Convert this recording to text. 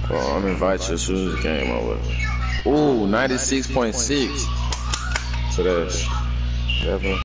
Well, I'm invite you as soon as the game over. Ooh, 96.6. So that's 7.